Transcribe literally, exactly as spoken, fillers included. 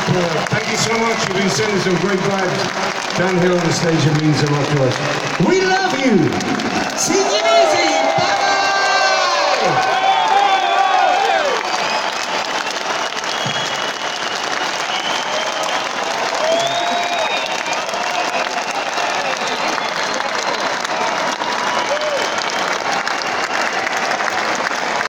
superb. Thank you so much. You've been sending some great vibes down here on the stage. It means a lot to us. We love you. Sing it easy.